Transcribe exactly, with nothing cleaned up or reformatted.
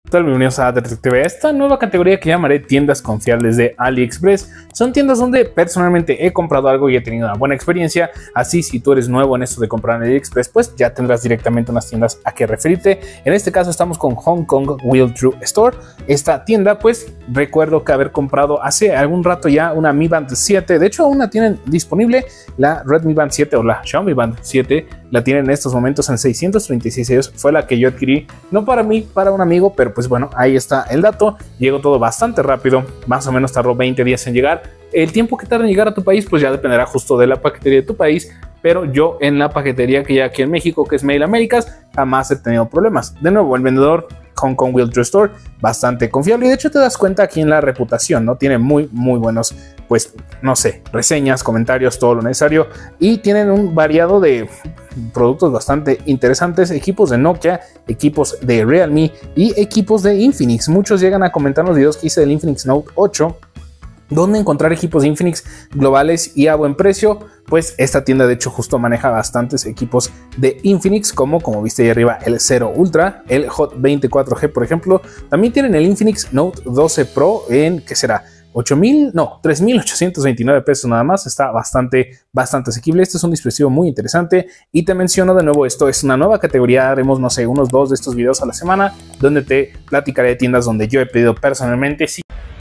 Hola, bienvenidos a Detective, esta nueva categoría que llamaré tiendas confiables de AliExpress. Son tiendas donde personalmente he comprado algo y he tenido una buena experiencia. Así, si tú eres nuevo en esto de comprar en AliExpress, pues ya tendrás directamente unas tiendas a que referirte. En este caso estamos con Hong Kong Wheeltrue Store. Esta tienda, pues recuerdo que haber comprado hace algún rato ya una Mi Band siete. De hecho, aún la tienen disponible, la Redmi Band siete o la Xiaomi Band siete. La tienen en estos momentos en seiscientos treinta y seis euros. Fue la que yo adquirí, no para mí, para un amigo, pero pues bueno, ahí está el dato. Llegó todo bastante rápido, más o menos tardó veinte días en llegar. El tiempo que tarda en llegar a tu país pues ya dependerá justo de la paquetería de tu país, pero yo en la paquetería que ya aquí en México, que es Mail Américas, jamás he tenido problemas. De nuevo, el vendedor Hong Kong Wheeltrue Store, bastante confiable, y de hecho te das cuenta aquí en la reputación, ¿no? Tiene muy muy buenos, pues no sé, reseñas, comentarios, todo lo necesario, y tienen un variado de productos bastante interesantes, equipos de Nokia, equipos de Realme y equipos de Infinix. Muchos llegan a comentar los videos que hice del Infinix Note ocho, donde encontrar equipos de Infinix globales y a buen precio. Pues esta tienda de hecho justo maneja bastantes equipos de Infinix, como como viste ahí arriba el Zero Ultra, el Hot veinticuatro G por ejemplo. También tienen el Infinix Note doce Pro en, ¿qué será? ocho mil, no, tres mil ochocientos veintinueve pesos nada más. Está bastante, bastante asequible. Este es un dispositivo muy interesante y te menciono de nuevo, esto es una nueva categoría. Haremos, no sé, unos dos de estos videos a la semana donde te platicaré de tiendas donde yo he pedido personalmente. Sí.